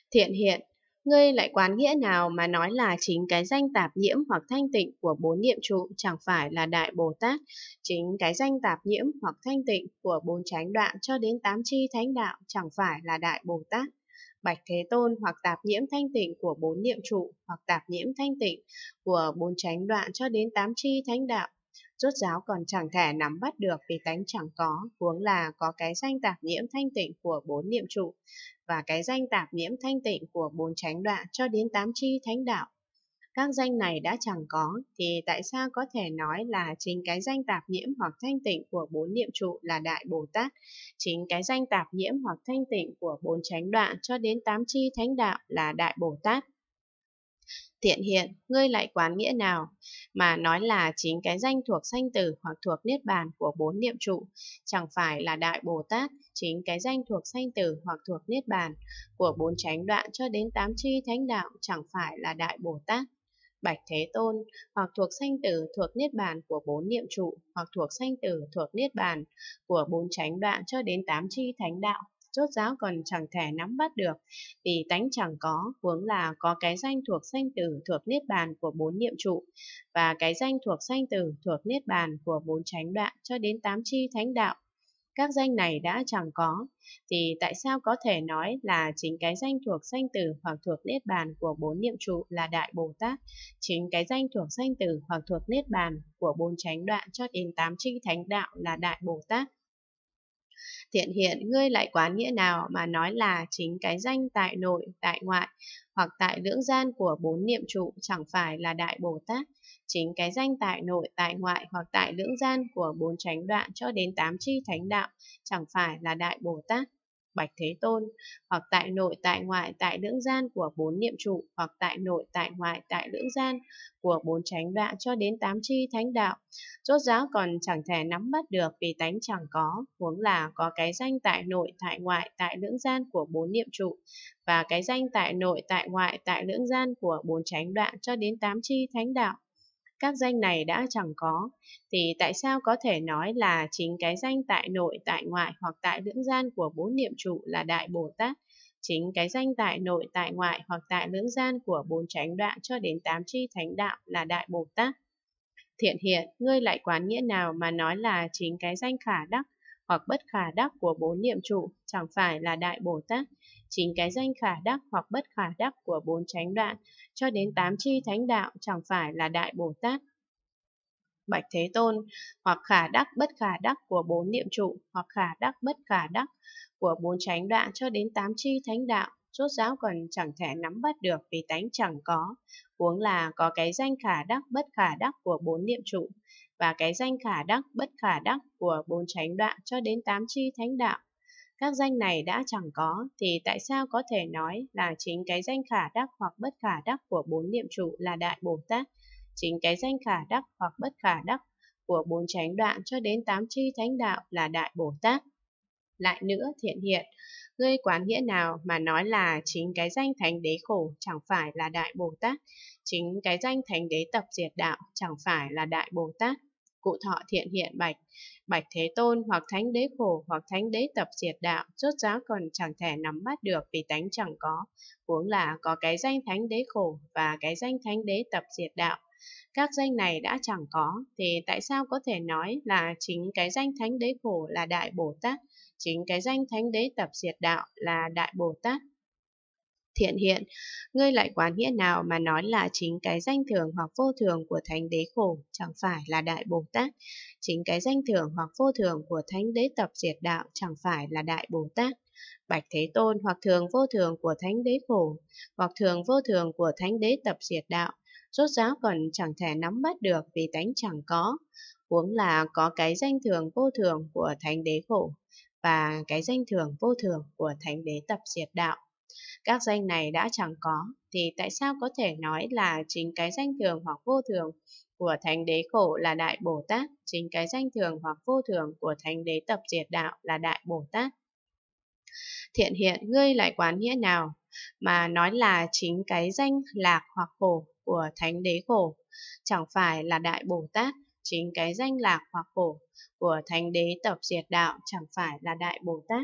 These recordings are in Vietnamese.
Thiện hiện, ngươi lại quán nghĩa nào mà nói là chính cái danh tạp nhiễm hoặc thanh tịnh của bốn niệm trụ chẳng phải là Đại Bồ Tát, chính cái danh tạp nhiễm hoặc thanh tịnh của bốn chánh đoạn cho đến tám chi thánh đạo chẳng phải là Đại Bồ Tát. Bạch Thế Tôn, hoặc tạp nhiễm thanh tịnh của bốn niệm trụ, hoặc tạp nhiễm thanh tịnh của bốn chánh đoạn cho đến tám chi thánh đạo. Rốt ráo còn chẳng thể nắm bắt được vì tánh chẳng có, huống là có cái danh tạp nhiễm thanh tịnh của bốn niệm trụ và cái danh tạp nhiễm thanh tịnh của bốn chánh đoạn cho đến tám chi thánh đạo. Các danh này đã chẳng có, thì tại sao có thể nói là chính cái danh tạp nhiễm hoặc thanh tịnh của bốn niệm trụ là Đại Bồ Tát, chính cái danh tạp nhiễm hoặc thanh tịnh của bốn chánh đoạn cho đến tám chi thánh đạo là Đại Bồ Tát? Thiện hiện, ngươi lại quán nghĩa nào mà nói là chính cái danh thuộc sanh tử hoặc thuộc niết bàn của bốn niệm trụ chẳng phải là Đại Bồ Tát, chính cái danh thuộc sanh tử hoặc thuộc niết bàn của bốn chánh đoạn cho đến tám chi thánh đạo chẳng phải là Đại Bồ Tát? Bạch Thế Tôn, hoặc thuộc sanh tử thuộc niết bàn của bốn niệm trụ, hoặc thuộc sanh tử thuộc niết bàn của bốn chánh đoạn cho đến tám chi thánh đạo, rốt ráo còn chẳng thể nắm bắt được, vì tánh chẳng có, huống là có cái danh thuộc sanh tử thuộc niết bàn của bốn niệm trụ, và cái danh thuộc sanh tử thuộc niết bàn của bốn chánh đoạn cho đến tám chi thánh đạo. Các danh này đã chẳng có, thì tại sao có thể nói là chính cái danh thuộc sanh tử hoặc thuộc niết bàn của bốn niệm trụ là Đại Bồ Tát, chính cái danh thuộc sanh tử hoặc thuộc niết bàn của bốn chánh đoạn cho đến tám chi thánh đạo là Đại Bồ Tát? Thiện hiện, ngươi lại quán nghĩa nào mà nói là chính cái danh tại nội, tại ngoại hoặc tại lưỡng gian của bốn niệm trụ chẳng phải là Đại Bồ Tát, chính cái danh tại nội, tại ngoại hoặc tại lưỡng gian của bốn chánh đoạn cho đến tám chi thánh đạo chẳng phải là Đại Bồ Tát? Bạch Thế Tôn, hoặc tại nội, tại ngoại, tại lưỡng gian của bốn niệm trụ, hoặc tại nội, tại ngoại, tại lưỡng gian của bốn chánh đoạn cho đến tám chi thánh đạo, rốt ráo còn chẳng thể nắm bắt được vì tánh chẳng có, huống là có cái danh tại nội, tại ngoại, tại lưỡng gian của bốn niệm trụ, và cái danh tại nội, tại ngoại, tại lưỡng gian của bốn chánh đoạn cho đến tám chi thánh đạo. Các danh này đã chẳng có, thì tại sao có thể nói là chính cái danh tại nội, tại ngoại hoặc tại lưỡng gian của bốn niệm trụ là Đại Bồ Tát, chính cái danh tại nội, tại ngoại hoặc tại lưỡng gian của bốn chánh đoạn cho đến tám chi thánh đạo là Đại Bồ Tát? Thiện hiện, ngươi lại quán nghĩa nào mà nói là chính cái danh khả đắc hoặc bất khả đắc của bốn niệm trụ chẳng phải là Đại Bồ Tát, chính cái danh khả đắc hoặc bất khả đắc của bốn chánh đoạn cho đến tám chi thánh đạo chẳng phải là Đại Bồ Tát? Bạch Thế Tôn, hoặc khả đắc bất khả đắc của bốn niệm trụ, hoặc khả đắc bất khả đắc của bốn chánh đoạn cho đến tám chi thánh đạo, rốt ráo còn chẳng thể nắm bắt được vì tánh chẳng có, huống là có cái danh khả đắc bất khả đắc của bốn niệm trụ, và cái danh khả đắc bất khả đắc của bốn chánh đoạn cho đến tám chi thánh đạo. Các danh này đã chẳng có, thì tại sao có thể nói là chính cái danh khả đắc hoặc bất khả đắc của bốn niệm trụ là Đại Bồ Tát, chính cái danh khả đắc hoặc bất khả đắc của bốn chánh đoạn cho đến tám chi thánh đạo là Đại Bồ Tát? Lại nữa, thiện hiện, ngươi quán nghĩa nào mà nói là chính cái danh thánh đế khổ chẳng phải là Đại Bồ Tát, chính cái danh thánh đế tập diệt đạo chẳng phải là Đại Bồ Tát? Cụ thọ thiện hiện bạch, Bạch Thế Tôn, hoặc thánh đế khổ hoặc thánh đế tập diệt đạo, rốt ráo còn chẳng thể nắm bắt được vì tánh chẳng có, huống là có cái danh thánh đế khổ và cái danh thánh đế tập diệt đạo. Các danh này đã chẳng có, thì tại sao có thể nói là chính cái danh thánh đế khổ là Đại Bồ Tát, chính cái danh thánh đế tập diệt đạo là Đại Bồ Tát? Thiện hiện, ngươi lại quán nghĩa nào mà nói là chính cái danh thường hoặc vô thường của thánh đế khổ chẳng phải là Đại Bồ Tát, chính cái danh thường hoặc vô thường của thánh đế tập diệt đạo chẳng phải là Đại Bồ Tát? Bạch Thế Tôn, hoặc thường vô thường của thánh đế khổ, hoặc thường vô thường của thánh đế tập diệt đạo, rốt ráo còn chẳng thể nắm bắt được vì tánh chẳng có, huống là có cái danh thường vô thường của thánh đế khổ, và cái danh thường vô thường của thánh đế tập diệt đạo. Các danh này đã chẳng có, thì tại sao có thể nói là chính cái danh thường hoặc vô thường của thánh đế khổ là Đại Bồ Tát, chính cái danh thường hoặc vô thường của thánh đế tập diệt đạo là Đại Bồ Tát? Thiện hiện, ngươi lại quán nghĩa nào mà nói là chính cái danh lạc hoặc khổ của thánh đế khổ chẳng phải là Đại Bồ Tát, chính cái danh lạc hoặc khổ của thánh đế tập diệt đạo chẳng phải là Đại Bồ Tát?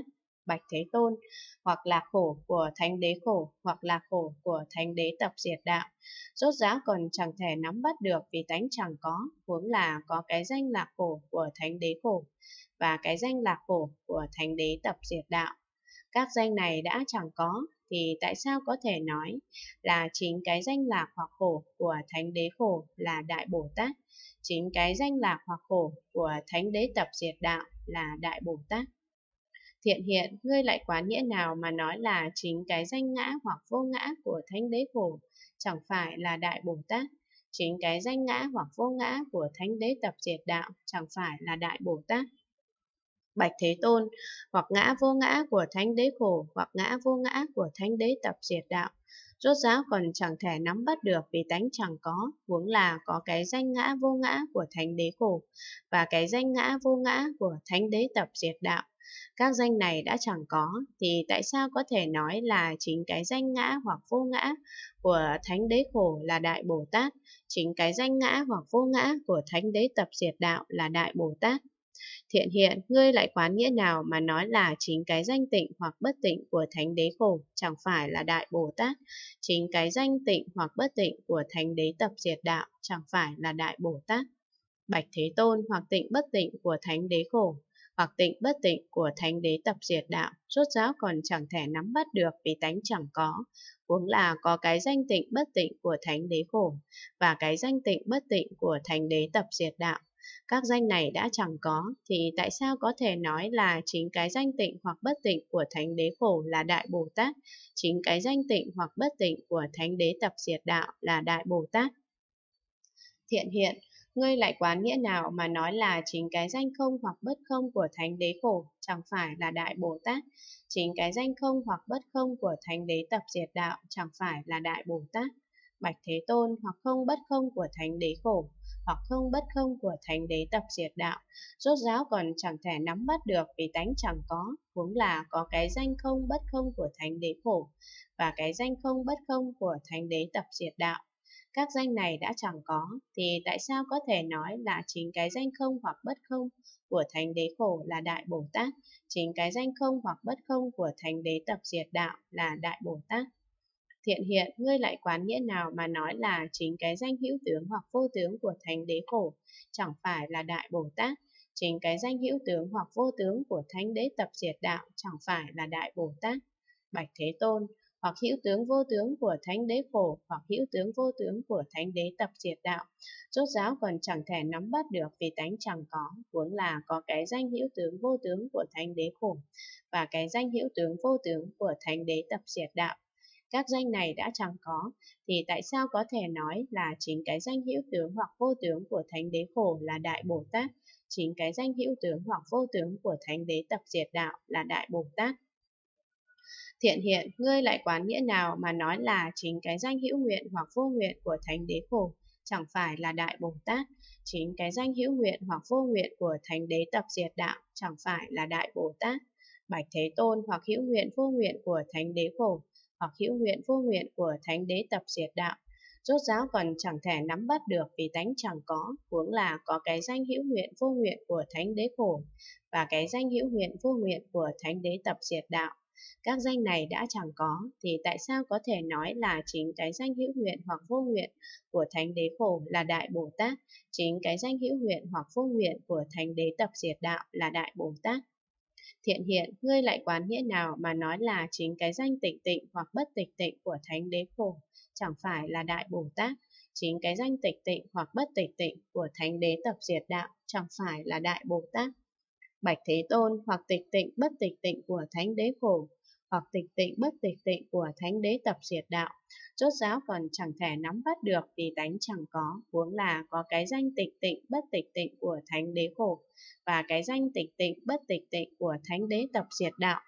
bạch Thế Tôn, hoặc lạc khổ của thánh đế khổ, hoặc lạc khổ của thánh đế tập diệt đạo. Rốt ráo còn chẳng thể nắm bắt được vì tánh chẳng có, huống là có cái danh lạc khổ của thánh đế khổ và cái danh lạc khổ của thánh đế tập diệt đạo. Các danh này đã chẳng có, thì tại sao có thể nói là chính cái danh lạc hoặc khổ của thánh đế khổ là Đại Bồ Tát, chính cái danh lạc hoặc khổ của thánh đế tập diệt đạo là Đại Bồ Tát? Thiện hiện, ngươi lại quán nghĩa nào mà nói là chính cái danh ngã hoặc vô ngã của thánh đế khổ chẳng phải là Đại Bồ Tát, chính cái danh ngã hoặc vô ngã của thánh đế tập diệt đạo chẳng phải là Đại Bồ Tát? Bạch Thế Tôn, hoặc ngã vô ngã của thánh đế khổ, hoặc ngã vô ngã của thánh đế tập diệt đạo. Rốt ráo còn chẳng thể nắm bắt được vì tánh chẳng có, huống là có cái danh ngã vô ngã của thánh đế khổ và cái danh ngã vô ngã của thánh đế tập diệt đạo. Các danh này đã chẳng có, thì tại sao có thể nói là chính cái danh ngã hoặc vô ngã của thánh đế khổ là Đại Bồ Tát, chính cái danh ngã hoặc vô ngã của thánh đế tập diệt đạo là Đại Bồ Tát? Thiện hiện, ngươi lại quán nghĩa nào mà nói là chính cái danh tịnh hoặc bất tịnh của thánh đế khổ chẳng phải là Đại Bồ Tát, chính cái danh tịnh hoặc bất tịnh của thánh đế tập diệt đạo chẳng phải là Đại Bồ Tát? Bạch Thế Tôn, hoặc tịnh bất tịnh của thánh đế khổ, hoặc tịnh bất tịnh của thánh đế tập diệt đạo, rốt ráo còn chẳng thể nắm bắt được vì tánh chẳng có, huống là có cái danh tịnh bất tịnh của thánh đế khổ và cái danh tịnh bất tịnh của thánh đế tập diệt đạo. Các danh này đã chẳng có, thì tại sao có thể nói là chính cái danh tịnh hoặc bất tịnh của thánh đế khổ là Đại Bồ Tát, chính cái danh tịnh hoặc bất tịnh của thánh đế tập diệt đạo là Đại Bồ Tát? Thiện hiện, ngươi lại quán nghĩa nào mà nói là chính cái danh không hoặc bất không của thánh đế khổ chẳng phải là Đại Bồ Tát, chính cái danh không hoặc bất không của thánh đế tập diệt đạo chẳng phải là Đại Bồ Tát? Bạch Thế Tôn, hoặc không bất không của thánh đế khổ, hoặc không bất không của thánh đế tập diệt đạo, rốt ráo còn chẳng thể nắm bắt được vì tánh chẳng có, huống là có cái danh không bất không của thánh đế khổ và cái danh không bất không của thánh đế tập diệt đạo. Các danh này đã chẳng có, thì tại sao có thể nói là chính cái danh không hoặc bất không của thánh đế khổ là Đại Bồ Tát, chính cái danh không hoặc bất không của thánh đế tập diệt đạo là Đại Bồ Tát? Thiện hiện, ngươi lại quán nghĩa nào mà nói là chính cái danh hữu tướng hoặc vô tướng của thánh đế khổ chẳng phải là Đại Bồ Tát, chính cái danh hữu tướng hoặc vô tướng của thánh đế tập diệt đạo chẳng phải là Đại Bồ Tát? Bạch Thế Tôn, hoặc hữu tướng vô tướng của thánh đế khổ, hoặc hữu tướng vô tướng của thánh đế tập diệt đạo, rốt ráo còn chẳng thể nắm bắt được vì tánh chẳng có, huống là có cái danh hữu tướng vô tướng của thánh đế khổ và cái danh hữu tướng vô tướng của thánh đế tập diệt đạo. Các danh này đã chẳng có, thì tại sao có thể nói là chính cái danh hữu tướng hoặc vô tướng của thánh đế khổ là Đại Bồ Tát, chính cái danh hữu tướng hoặc vô tướng của thánh đế tập diệt đạo là Đại Bồ Tát? Thiện hiện, ngươi lại quán nghĩa nào mà nói là chính cái danh hữu nguyện hoặc vô nguyện của thánh đế khổ chẳng phải là Đại Bồ Tát, chính cái danh hữu nguyện hoặc vô nguyện của thánh đế tập diệt đạo chẳng phải là Đại Bồ Tát? Bạch Thế Tôn, hoặc hữu nguyện vô nguyện của thánh đế khổ, hoặc hữu nguyện vô nguyện của thánh đế tập diệt đạo, rốt ráo còn chẳng thể nắm bắt được vì tánh chẳng có, huống là có cái danh hữu nguyện vô nguyện của thánh đế khổ và cái danh hữu nguyện vô nguyện của thánh đế tập diệt đạo. Các danh này đã chẳng có, thì tại sao có thể nói là chính cái danh hữu nguyện hoặc vô nguyện của thánh đế khổ là Đại Bồ Tát, chính cái danh hữu nguyện hoặc vô nguyện của thánh đế tập diệt đạo là Đại Bồ Tát? Thiện hiện, ngươi lại quán nghĩa nào mà nói là chính cái danh tịch tịnh hoặc bất tịch tịnh của thánh đế khổ chẳng phải là Đại Bồ Tát, chính cái danh tịch tịnh hoặc bất tịch tịnh của thánh đế tập diệt đạo chẳng phải là Đại Bồ Tát? Bạch Thế Tôn, hoặc tịch tịnh bất tịch tịnh của thánh đế khổ, hoặc tịch tịnh bất tịch tịnh của thánh đế tập diệt đạo, rốt ráo còn chẳng thể nắm bắt được vì tánh chẳng có, huống là có cái danh tịch tịnh bất tịch tịnh của thánh đế khổ và cái danh tịch tịnh bất tịch tịnh của thánh đế tập diệt đạo.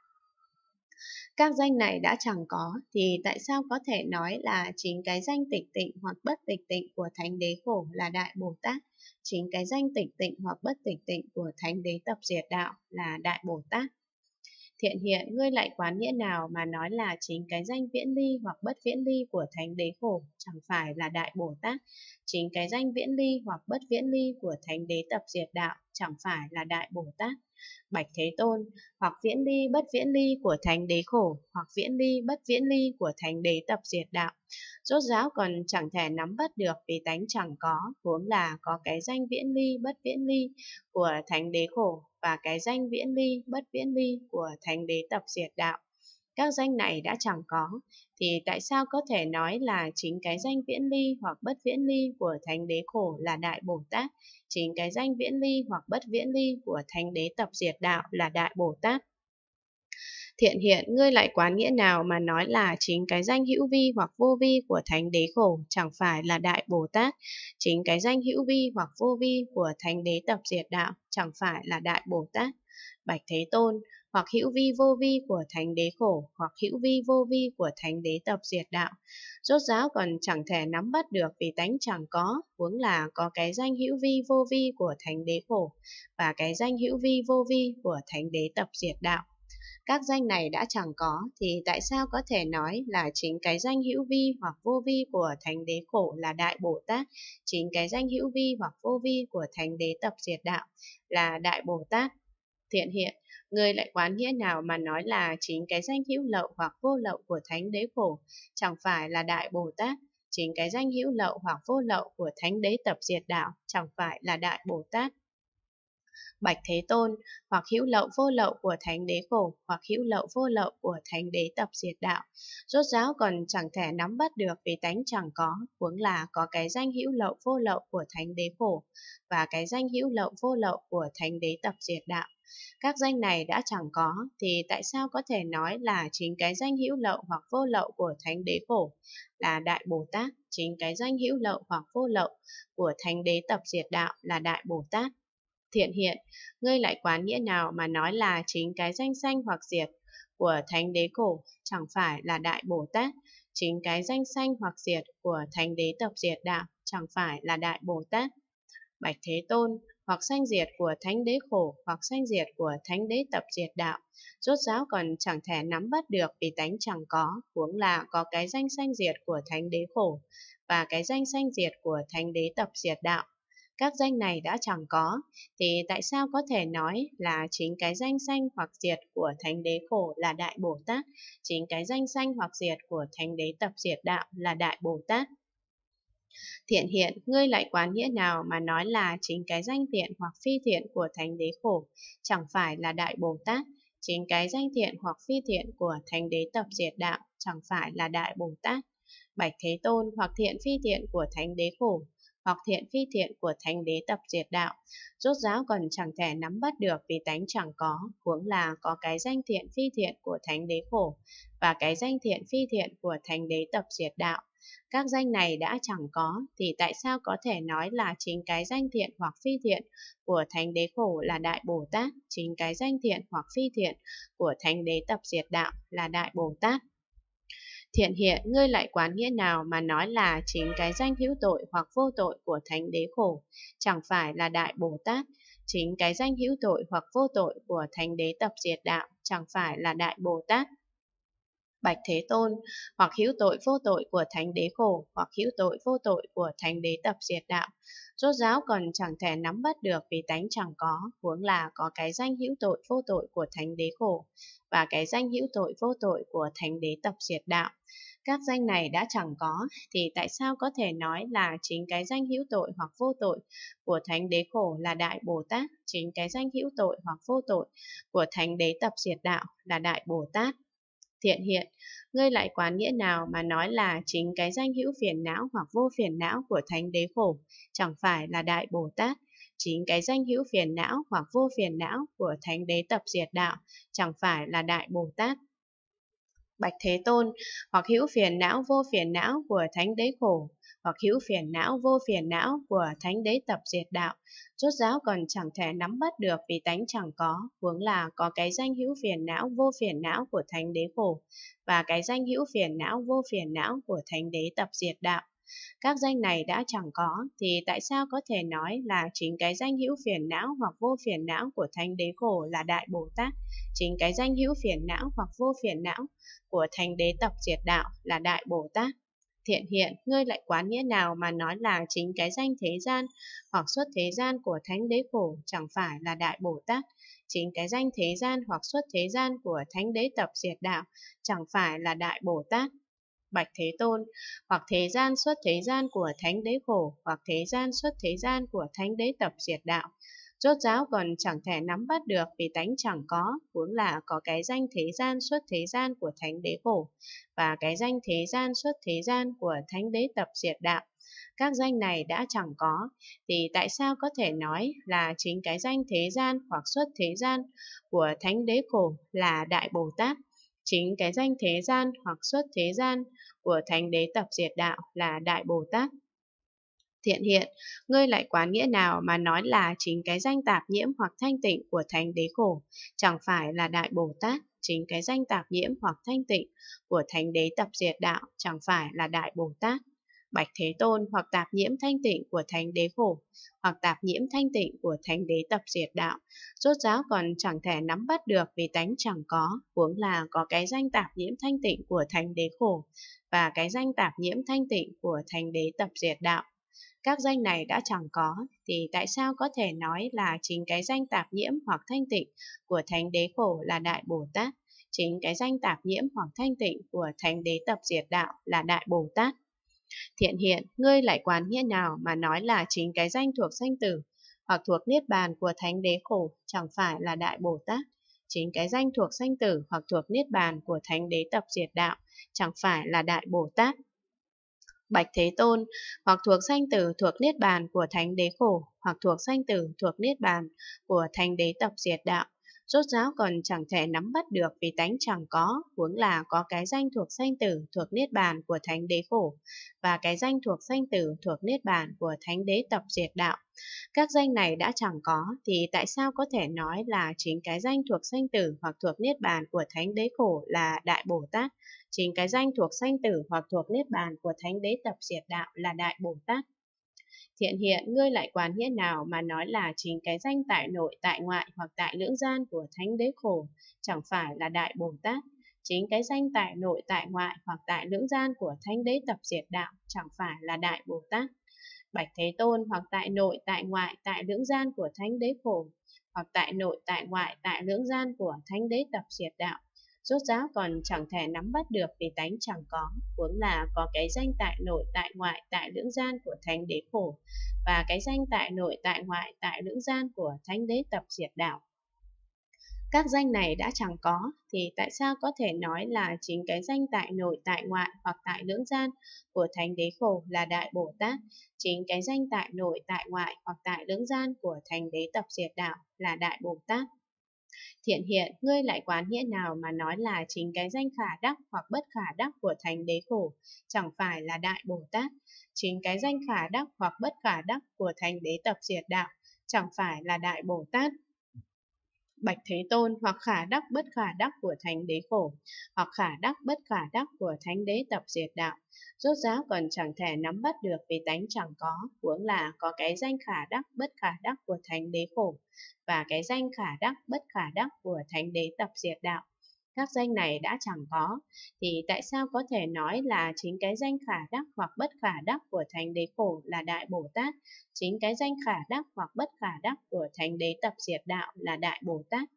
Các danh này đã chẳng có, thì tại sao có thể nói là chính cái danh tịch tịnh hoặc bất tịch tịnh của thánh đế khổ là Đại Bồ Tát, chính cái danh tịch tịnh hoặc bất tịch tịnh của thánh đế tập diệt đạo là Đại Bồ Tát? Thiện hiện, ngươi lại quán nghĩa nào mà nói là chính cái danh viễn ly hoặc bất viễn ly của thánh đế khổ chẳng phải là Đại Bồ Tát, chính cái danh viễn ly hoặc bất viễn ly của thánh đế tập diệt đạo chẳng phải là Đại Bồ Tát. Bạch Thế Tôn, hoặc viễn ly bất viễn ly của Thánh Đế khổ, hoặc viễn ly bất viễn ly của Thánh Đế tập diệt đạo, rốt ráo còn chẳng thể nắm bắt được vì tánh chẳng có, huống là có cái danh viễn ly bất viễn ly của Thánh Đế khổ và cái danh viễn ly bất viễn ly của Thánh Đế tập diệt đạo. Các danh này đã chẳng có, thì tại sao có thể nói là chính cái danh viễn ly hoặc bất viễn ly của Thánh Đế khổ là Đại Bồ Tát, chính cái danh viễn ly hoặc bất viễn ly của Thánh Đế tập diệt đạo là Đại Bồ Tát? Thiện hiện, ngươi lại quán nghĩa nào mà nói là chính cái danh hữu vi hoặc vô vi của Thánh Đế khổ chẳng phải là Đại Bồ Tát, chính cái danh hữu vi hoặc vô vi của Thánh Đế tập diệt đạo chẳng phải là Đại Bồ Tát? Bạch Thế Tôn, hoặc hữu vi vô vi của Thánh Đế khổ, hoặc hữu vi vô vi của Thánh Đế tập diệt đạo, rốt ráo còn chẳng thể nắm bắt được vì tánh chẳng có, huống là có cái danh hữu vi vô vi của Thánh Đế khổ và cái danh hữu vi vô vi của Thánh Đế tập diệt đạo. Các danh này đã chẳng có, thì tại sao có thể nói là chính cái danh hữu vi hoặc vô vi của Thánh Đế khổ là Đại Bồ Tát, chính cái danh hữu vi hoặc vô vi của Thánh Đế tập diệt đạo là Đại Bồ Tát? Thiện hiện, người lại quán nghĩa nào mà nói là chính cái danh hữu lậu hoặc vô lậu của Thánh Đế khổ chẳng phải là Đại Bồ Tát, chính cái danh hữu lậu hoặc vô lậu của Thánh Đế tập diệt đạo chẳng phải là Đại Bồ Tát? Bạch Thế Tôn, hoặc hữu lậu vô lậu của Thánh Đế khổ, hoặc hữu lậu vô lậu của Thánh Đế tập diệt đạo, rốt ráo còn chẳng thể nắm bắt được vì tánh chẳng có, huống là có cái danh hữu lậu vô lậu của Thánh Đế khổ và cái danh hữu lậu vô lậu của Thánh Đế tập diệt đạo. Các danh này đã chẳng có, thì tại sao có thể nói là chính cái danh hữu lậu hoặc vô lậu của Thánh Đế khổ là Đại Bồ Tát, chính cái danh hữu lậu hoặc vô lậu của Thánh Đế tập diệt đạo là Đại Bồ Tát? Thiện hiện, ngươi lại quán nghĩa nào mà nói là chính cái danh sanh hoặc diệt của Thánh Đế khổ chẳng phải là Đại Bồ Tát, chính cái danh sanh hoặc diệt của Thánh Đế tập diệt đạo chẳng phải là Đại Bồ Tát? Bạch Thế Tôn, hoặc sanh diệt của Thánh Đế khổ hoặc sanh diệt của Thánh Đế tập diệt đạo, rốt ráo còn chẳng thể nắm bắt được vì tánh chẳng có, huống là có cái danh sanh diệt của Thánh Đế khổ và cái danh sanh diệt của Thánh Đế tập diệt đạo. Các danh này đã chẳng có, thì tại sao có thể nói là chính cái danh sanh hoặc diệt của Thánh Đế khổ là Đại Bồ Tát, chính cái danh sanh hoặc diệt của Thánh Đế tập diệt đạo là Đại Bồ Tát? Thiện hiện, ngươi lại quán nghĩa nào mà nói là chính cái danh thiện hoặc phi thiện của Thánh Đế khổ chẳng phải là Đại Bồ Tát, chính cái danh thiện hoặc phi thiện của Thánh Đế tập diệt đạo chẳng phải là Đại Bồ Tát? Bạch Thế Tôn, hoặc thiện phi thiện của Thánh Đế khổ hoặc thiện phi thiện của Thánh Đế tập diệt đạo, rốt ráo còn chẳng thể nắm bắt được vì tánh chẳng có, huống là có cái danh thiện phi thiện của Thánh Đế khổ và cái danh thiện phi thiện của Thánh Đế tập diệt đạo. Các danh này đã chẳng có, thì tại sao có thể nói là chính cái danh thiện hoặc phi thiện của Thánh Đế khổ là Đại Bồ Tát, chính cái danh thiện hoặc phi thiện của Thánh Đế tập diệt đạo là Đại Bồ Tát? Thiện hiện, ngươi lại quán nghĩa nào mà nói là chính cái danh hữu tội hoặc vô tội của Thánh Đế khổ chẳng phải là Đại Bồ Tát, chính cái danh hữu tội hoặc vô tội của Thánh Đế tập diệt đạo chẳng phải là Đại Bồ Tát? Bạch Thế Tôn, hoặc hữu tội vô tội của Thánh Đế khổ hoặc hữu tội vô tội của Thánh Đế tập diệt đạo, rốt ráo còn chẳng thể nắm bắt được vì tánh chẳng có, huống là có cái danh hữu tội vô tội của Thánh Đế khổ và cái danh hữu tội vô tội của Thánh Đế tập diệt đạo. Các danh này đã chẳng có, thì tại sao có thể nói là chính cái danh hữu tội hoặc vô tội của Thánh Đế khổ là Đại Bồ Tát, chính cái danh hữu tội hoặc vô tội của Thánh Đế tập diệt đạo là Đại Bồ Tát? Thiện hiện, ngươi lại quán nghĩa nào mà nói là chính cái danh hữu phiền não hoặc vô phiền não của Thánh Đế khổ chẳng phải là Đại Bồ Tát, chính cái danh hữu phiền não hoặc vô phiền não của Thánh Đế tập diệt đạo chẳng phải là Đại Bồ Tát? Bạch Thế Tôn, hoặc hữu phiền não vô phiền não của Thánh Đế khổ hoặc hữu phiền não vô phiền não của Thánh Đế tập diệt đạo, rốt ráo còn chẳng thể nắm bắt được vì tánh chẳng có, huống là có cái danh hữu phiền não vô phiền não của Thánh Đế khổ và cái danh hữu phiền não vô phiền não của Thánh Đế tập diệt đạo. Các danh này đã chẳng có, thì tại sao có thể nói là chính cái danh hữu phiền não hoặc vô phiền não của Thánh Đế khổ là Đại Bồ Tát, chính cái danh hữu phiền não hoặc vô phiền não của Thánh Đế tập diệt đạo là Đại Bồ Tát? Thiện hiện, ngươi lại quán nghĩa nào mà nói là chính cái danh thế gian hoặc xuất thế gian của Thánh Đế Khổ chẳng phải là Đại Bồ Tát? Chính cái danh thế gian hoặc xuất thế gian của Thánh Đế Tập Diệt Đạo chẳng phải là Đại Bồ Tát? Bạch Thế Tôn, hoặc thế gian xuất thế gian của Thánh Đế Khổ, hoặc thế gian xuất thế gian của Thánh Đế Tập Diệt Đạo. Rốt ráo còn chẳng thể nắm bắt được vì tánh chẳng có, huống là có cái danh thế gian xuất thế gian của Thánh Đế Khổ, và cái danh thế gian xuất thế gian của Thánh Đế Tập Diệt Đạo. Các danh này đã chẳng có, thì tại sao có thể nói là chính cái danh thế gian hoặc xuất thế gian của Thánh Đế Khổ là Đại Bồ Tát? Chính cái danh thế gian hoặc xuất thế gian của Thánh Đế Tập Diệt Đạo là Đại Bồ Tát. Thiện hiện, ngươi lại quán nghĩa nào mà nói là chính cái danh tạp nhiễm hoặc thanh tịnh của Thánh Đế Khổ chẳng phải là Đại Bồ Tát? Chính cái danh tạp nhiễm hoặc thanh tịnh của Thánh Đế Tập Diệt Đạo chẳng phải là Đại Bồ Tát? Bạch Thế Tôn, hoặc tạp nhiễm thanh tịnh của Thánh Đế Khổ, hoặc tạp nhiễm thanh tịnh của Thánh Đế Tập Diệt Đạo, rốt ráo còn chẳng thể nắm bắt được vì tánh chẳng có, huống là có cái danh tạp nhiễm thanh tịnh của Thánh Đế Khổ và cái danh tạp nhiễm thanh tịnh của Thánh Đế Tập Diệt Đạo. Các danh này đã chẳng có, thì tại sao có thể nói là chính cái danh tạp nhiễm hoặc thanh tịnh của Thánh Đế Khổ là Đại Bồ Tát? Chính cái danh tạp nhiễm hoặc thanh tịnh của Thánh Đế Tập Diệt Đạo là Đại Bồ Tát. Thiện hiện, ngươi lại quán nghĩa nào mà nói là chính cái danh thuộc sanh tử hoặc thuộc niết bàn của Thánh Đế Khổ chẳng phải là Đại Bồ Tát? Chính cái danh thuộc sanh tử hoặc thuộc niết bàn của Thánh Đế Tập Diệt Đạo chẳng phải là Đại Bồ Tát? Bạch Thế Tôn, hoặc thuộc sanh tử thuộc niết bàn của Thánh Đế Khổ, hoặc thuộc sanh tử thuộc niết bàn của Thánh Đế Tập Diệt Đạo, rốt ráo còn chẳng thể nắm bắt được vì tánh chẳng có, huống là có cái danh thuộc sanh tử thuộc niết bàn của Thánh Đế Khổ và cái danh thuộc sanh tử thuộc niết bàn của Thánh Đế Tập Diệt Đạo. Các danh này đã chẳng có, thì tại sao có thể nói là chính cái danh thuộc sanh tử hoặc thuộc niết bàn của Thánh Đế Khổ là Đại Bồ Tát? Chính cái danh thuộc sanh tử hoặc thuộc niết bàn của Thánh Đế Tập Diệt Đạo là Đại Bồ Tát. Thiện hiện, ngươi lại quán nghĩa nào mà nói là chính cái danh tại nội, tại ngoại hoặc tại lưỡng gian của Thánh Đế Khổ chẳng phải là Đại Bồ Tát? Chính cái danh tại nội, tại ngoại hoặc tại lưỡng gian của Thánh Đế Tập Diệt Đạo chẳng phải là Đại Bồ Tát? Bạch Thế Tôn, hoặc tại nội, tại ngoại, tại lưỡng gian của Thánh Đế Khổ, hoặc tại nội, tại ngoại, tại lưỡng gian của Thánh Đế Tập Diệt Đạo, rốt ráo còn chẳng thể nắm bắt được vì tánh chẳng có, huống là có cái danh tại nội, tại ngoại, tại lưỡng gian của Thánh Đế Khổ và cái danh tại nội, tại ngoại, tại lưỡng gian của Thánh Đế Tập Diệt Đạo. Các danh này đã chẳng có, thì tại sao có thể nói là chính cái danh tại nội, tại ngoại hoặc tại lưỡng gian của Thánh Đế Khổ là Đại Bồ Tát? Chính cái danh tại nội, tại ngoại hoặc tại lưỡng gian của Thánh Đế Tập Diệt Đạo là Đại Bồ Tát. Thiện hiện, ngươi lại quán nghĩa nào mà nói là chính cái danh khả đắc hoặc bất khả đắc của Thánh Đế Khổ chẳng phải là Đại Bồ Tát? Chính cái danh khả đắc hoặc bất khả đắc của Thánh Đế Tập Diệt Đạo chẳng phải là Đại Bồ Tát? Bạch Thế Tôn, hoặc khả đắc bất khả đắc của Thánh Đế Khổ, hoặc khả đắc bất khả đắc của Thánh Đế Tập Diệt Đạo, rốt ráo còn chẳng thể nắm bắt được vì tánh chẳng có, huống là có cái danh khả đắc bất khả đắc của Thánh Đế Khổ và cái danh khả đắc bất khả đắc của Thánh Đế Tập Diệt Đạo. Các danh này đã chẳng có, thì tại sao có thể nói là chính cái danh khả đắc hoặc bất khả đắc của Thánh Đế Khổ là Đại Bồ Tát? Chính cái danh khả đắc hoặc bất khả đắc của Thánh Đế Tập Diệt Đạo là Đại Bồ Tát.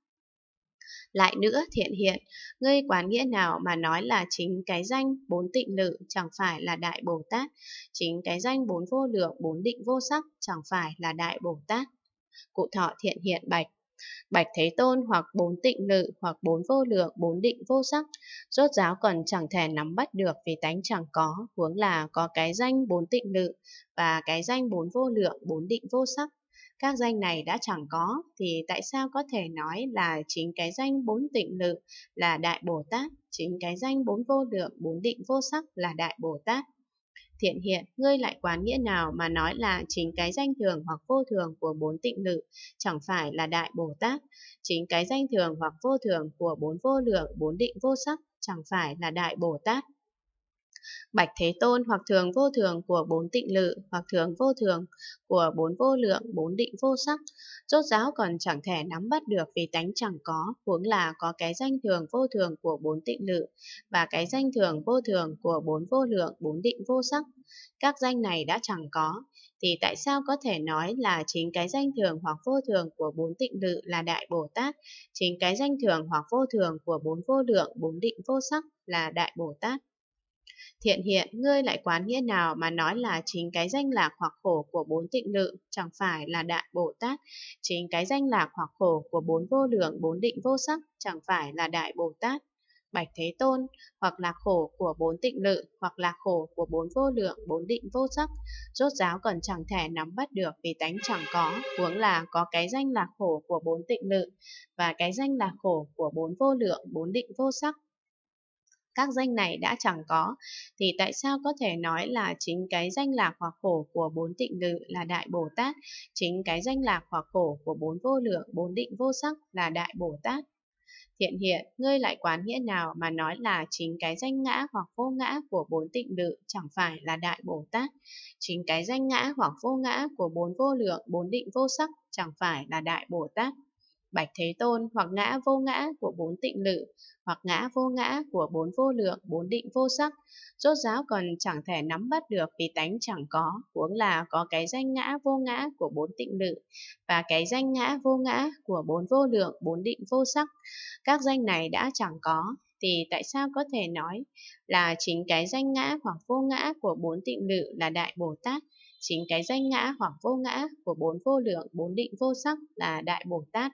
Lại nữa, thiện hiện, ngươi quán nghĩa nào mà nói là chính cái danh bốn tịnh lự chẳng phải là Đại Bồ Tát? Chính cái danh bốn vô lượng, bốn định vô sắc chẳng phải là Đại Bồ Tát? Cụ Thọ Thiện hiện bạch: Bạch Thế Tôn, hoặc bốn tịnh lự, hoặc bốn vô lượng, bốn định vô sắc, rốt ráo còn chẳng thể nắm bắt được vì tánh chẳng có, huống là có cái danh bốn tịnh lự và cái danh bốn vô lượng, bốn định vô sắc. Các danh này đã chẳng có, thì tại sao có thể nói là chính cái danh bốn tịnh lự là Đại Bồ Tát, chính cái danh bốn vô lượng, bốn định vô sắc là Đại Bồ Tát? Thiện hiện, ngươi lại quán nghĩa nào mà nói là chính cái danh thường hoặc vô thường của bốn tịnh lự chẳng phải là Đại Bồ Tát? Chính cái danh thường hoặc vô thường của bốn vô lượng, bốn định vô sắc chẳng phải là Đại Bồ Tát? Bạch Thế Tôn, hoặc thường vô thường của bốn tịnh lự, hoặc thường vô thường của bốn vô lượng, bốn định vô sắc, rốt ráo còn chẳng thể nắm bắt được vì tánh chẳng có, huống là có cái danh thường vô thường của bốn tịnh lự và cái danh thường vô thường của bốn vô lượng, bốn định vô sắc. Các danh này đã chẳng có, thì tại sao có thể nói là chính cái danh thường hoặc vô thường của bốn tịnh lự là Đại Bồ Tát, chính cái danh thường hoặc vô thường của bốn vô lượng, bốn định vô sắc là Đại Bồ Tát? Thiện hiện, ngươi lại quán nghĩa nào mà nói là chính cái danh lạc hoặc khổ của bốn tịnh lự chẳng phải là Đại Bồ Tát, chính cái danh lạc hoặc khổ của bốn vô lượng, bốn định vô sắc chẳng phải là Đại Bồ Tát? Bạch Thế Tôn, hoặc là khổ của bốn tịnh lự, hoặc là khổ của bốn vô lượng, bốn định vô sắc, rốt ráo còn chẳng thể nắm bắt được vì tánh chẳng có, huống là có cái danh lạc khổ của bốn tịnh lự và cái danh lạc khổ của bốn vô lượng, bốn định vô sắc. Các danh này đã chẳng có, thì tại sao có thể nói là chính cái danh lạc hoặc khổ của bốn tịnh lự là Đại Bồ Tát, chính cái danh lạc hoặc khổ của bốn vô lượng, bốn định vô sắc là Đại Bồ Tát? Thiện hiện, ngươi lại quán nghĩa nào mà nói là chính cái danh ngã hoặc vô ngã của bốn tịnh lự chẳng phải là Đại Bồ Tát, chính cái danh ngã hoặc vô ngã của bốn vô lượng, bốn định vô sắc chẳng phải là Đại Bồ Tát? Bạch Thế Tôn, hoặc ngã vô ngã của bốn tịnh lự, hoặc ngã vô ngã của bốn vô lượng, bốn định vô sắc, rốt ráo còn chẳng thể nắm bắt được vì tánh chẳng có, huống là có cái danh ngã vô ngã của bốn tịnh lự và cái danh ngã vô ngã của bốn vô lượng, bốn định vô sắc. Các danh này đã chẳng có, thì tại sao có thể nói là chính cái danh ngã hoặc vô ngã của bốn tịnh lự là Đại Bồ Tát, chính cái danh ngã hoặc vô ngã của bốn vô lượng, bốn định vô sắc là Đại Bồ Tát?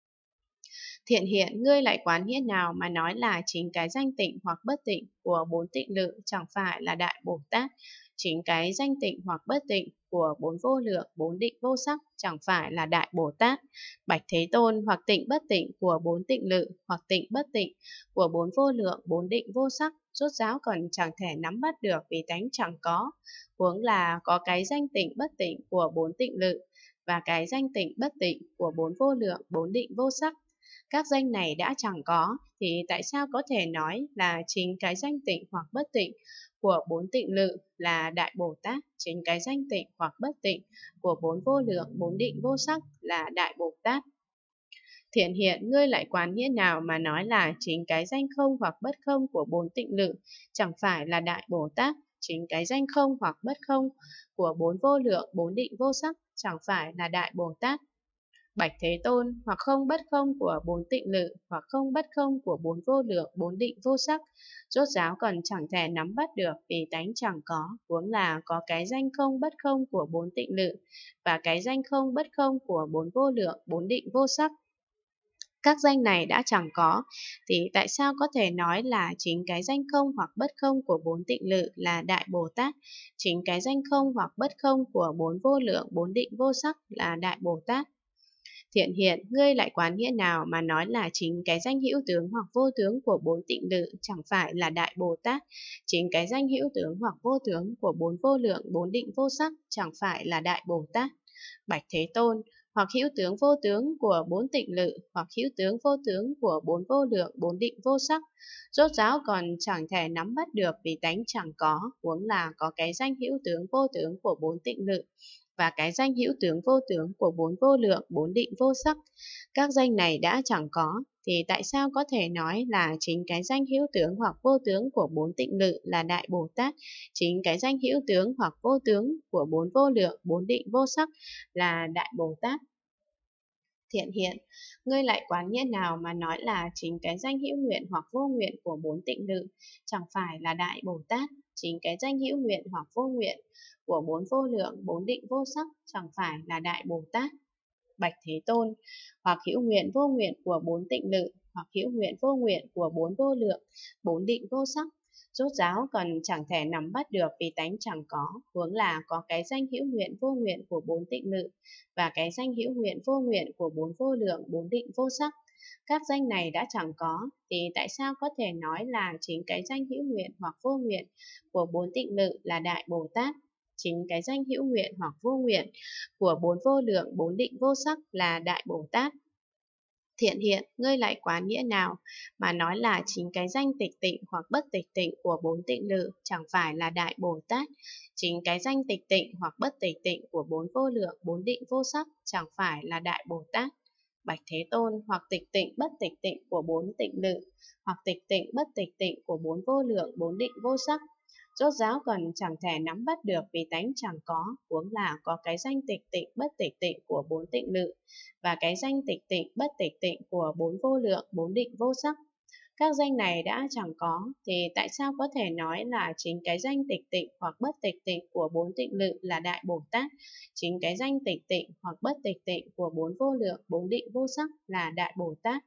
Thiện hiện, ngươi lại quán nghĩa nào mà nói là chính cái danh tịnh hoặc bất tịnh của bốn tịnh lự chẳng phải là Đại Bồ Tát, chính cái danh tịnh hoặc bất tịnh của bốn vô lượng, bốn định vô sắc chẳng phải là Đại Bồ Tát? Bạch Thế Tôn, hoặc tịnh bất tịnh của bốn tịnh lự, hoặc tịnh bất tịnh của bốn vô lượng, bốn định vô sắc, rốt ráo còn chẳng thể nắm bắt được vì tánh chẳng có, huống là có cái danh tịnh bất tịnh của bốn tịnh lự và cái danh tịnh bất tịnh của bốn vô lượng, bốn định vô sắc. Các danh này đã chẳng có, thì tại sao có thể nói là chính cái danh tịnh hoặc bất tịnh của bốn tịnh lự là Đại Bồ Tát, chính cái danh tịnh hoặc bất tịnh của bốn vô lượng, bốn định vô sắc là Đại Bồ Tát? Thiện hiện, ngươi lại quán nghĩa nào mà nói là chính cái danh không hoặc bất không của bốn tịnh lự chẳng phải là Đại Bồ Tát, chính cái danh không hoặc bất không của bốn vô lượng, bốn định vô sắc chẳng phải là Đại Bồ Tát? Bạch Thế Tôn, hoặc không bất không của bốn tịnh lự, hoặc không bất không của bốn vô lượng, bốn định vô sắc, rốt ráo còn chẳng thể nắm bắt được vì tánh chẳng có, huống là có cái danh không bất không của bốn tịnh lự và cái danh không bất không của bốn vô lượng, bốn định vô sắc. Các danh này đã chẳng có, thì tại sao có thể nói là chính cái danh không hoặc bất không của bốn tịnh lự là Đại Bồ Tát, chính cái danh không hoặc bất không của bốn vô lượng, bốn định vô sắc là Đại Bồ Tát? Thiện hiện, ngươi lại quán nghĩa nào mà nói là chính cái danh hữu tướng hoặc vô tướng của bốn tịnh lự chẳng phải là Đại Bồ Tát, chính cái danh hữu tướng hoặc vô tướng của bốn vô lượng, bốn định vô sắc chẳng phải là Đại Bồ Tát? Bạch Thế Tôn, hoặc hữu tướng vô tướng của bốn tịnh lự, hoặc hữu tướng vô tướng của bốn vô lượng, bốn định vô sắc, rốt ráo còn chẳng thể nắm bắt được vì tánh chẳng có, huống là có cái danh hữu tướng vô tướng của bốn tịnh lự và cái danh hữu tướng vô tướng của bốn vô lượng, bốn định vô sắc. Các danh này đã chẳng có, thì tại sao có thể nói là chính cái danh hữu tướng hoặc vô tướng của bốn tịnh lự là Đại Bồ Tát, chính cái danh hữu tướng hoặc vô tướng của bốn vô lượng, bốn định vô sắc là Đại Bồ Tát? Thiện hiện, ngươi lại quán nghĩa nào mà nói là chính cái danh hữu nguyện hoặc vô nguyện của bốn tịnh lự chẳng phải là Đại Bồ Tát, chính cái danh hữu nguyện hoặc vô nguyện của bốn vô lượng, bốn định vô sắc chẳng phải là Đại Bồ Tát? Bạch Thế Tôn, hoặc hữu nguyện vô nguyện của bốn tịnh lự, hoặc hữu nguyện vô nguyện của bốn vô lượng, bốn định vô sắc, rốt ráo còn chẳng thể nắm bắt được vì tánh chẳng có, huống là có cái danh hữu nguyện vô nguyện của bốn tịnh lự và cái danh hữu nguyện vô nguyện của bốn vô lượng, bốn định vô sắc. Các danh này đã chẳng có, thì tại sao có thể nói là chính cái danh hữu nguyện hoặc vô nguyện của bốn tịnh lự là Đại Bồ Tát, chính cái danh hữu nguyện hoặc vô nguyện của bốn vô lượng, bốn định vô sắc là Đại Bồ Tát? Thiện hiện, ngươi lại quán nghĩa nào mà nói là chính cái danh tịch tịnh hoặc bất tịch tịnh của bốn tịnh lự chẳng phải là Đại Bồ Tát. Chính cái danh tịch tịnh hoặc bất tịch tịnh của bốn vô lượng, bốn định vô sắc chẳng phải là Đại Bồ Tát. Bạch Thế Tôn, hoặc tịch tịnh bất tịch tịnh của bốn tịnh lự, hoặc tịch tịnh bất tịch tịnh của bốn vô lượng, bốn định vô sắc, rốt ráo còn chẳng thể nắm bắt được vì tánh chẳng có, huống là có cái danh tịch tịnh bất tịch tịnh của bốn tịnh lự và cái danh tịch tịnh bất tịch tịnh của bốn vô lượng, bốn định vô sắc. Các danh này đã chẳng có, thì tại sao có thể nói là chính cái danh tịch tịnh hoặc bất tịch tịnh của bốn tịnh lự là Đại Bồ Tát, chính cái danh tịch tịnh hoặc bất tịch tịnh của bốn vô lượng, bốn định vô sắc là Đại Bồ Tát?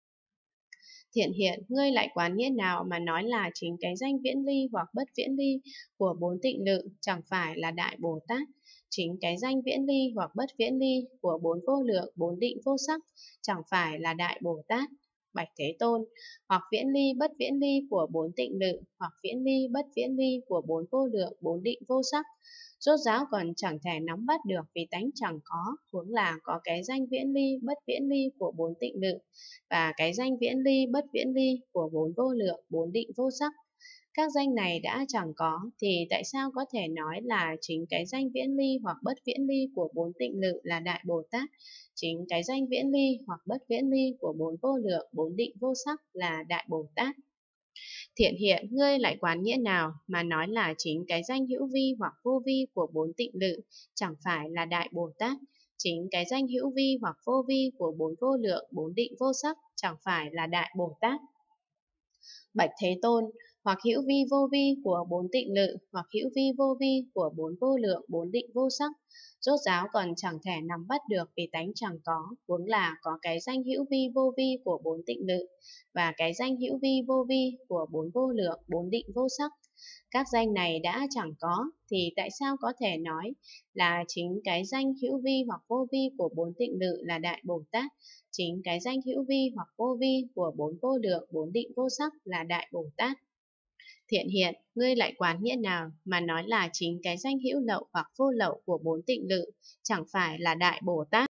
Thiện hiện, ngươi lại quán nghĩa nào mà nói là chính cái danh viễn ly hoặc bất viễn ly của bốn tịnh lự chẳng phải là Đại Bồ Tát, chính cái danh viễn ly hoặc bất viễn ly của bốn vô lượng, bốn định vô sắc chẳng phải là Đại Bồ Tát? Bạch Thế Tôn, hoặc viễn ly bất viễn ly của bốn tịnh lự, hoặc viễn ly bất viễn ly của bốn vô lượng, bốn định vô sắc, rốt ráo còn chẳng thể nắm bắt được vì tánh chẳng có, huống là có cái danh viễn ly bất viễn ly của bốn tịnh lự và cái danh viễn ly bất viễn ly của bốn vô lượng, bốn định vô sắc. Các danh này đã chẳng có, thì tại sao có thể nói là chính cái danh viễn ly hoặc bất viễn ly của bốn tịnh lự là Đại Bồ Tát, chính cái danh viễn ly hoặc bất viễn ly của bốn vô lượng, bốn định vô sắc là Đại Bồ Tát? Thiện hiện, ngươi lại quán nghĩa nào mà nói là chính cái danh hữu vi hoặc vô vi của bốn tịnh lự chẳng phải là Đại Bồ Tát, chính cái danh hữu vi hoặc vô vi của bốn vô lượng, bốn định vô sắc chẳng phải là Đại Bồ Tát? Bạch Thế Tôn, hoặc hữu vi vô vi của bốn tịnh lự, hoặc hữu vi vô vi của bốn vô lượng, bốn định vô sắc, rốt ráo còn chẳng thể nắm bắt được vì tánh chẳng có, huống là có cái danh hữu vi vô vi của bốn tịnh lự và cái danh hữu vi vô vi của bốn vô lượng, bốn định vô sắc. Các danh này đã chẳng có, thì tại sao có thể nói là chính cái danh hữu vi hoặc vô vi của bốn tịnh lự là Đại Bồ Tát, chính cái danh hữu vi hoặc vô vi của bốn vô lượng, bốn định vô sắc là Đại Bồ Tát? Thiện hiện, ngươi lại quán nghĩa nào mà nói là chính cái danh hữu lậu hoặc vô lậu của bốn tịnh lự chẳng phải là Đại Bồ Tát?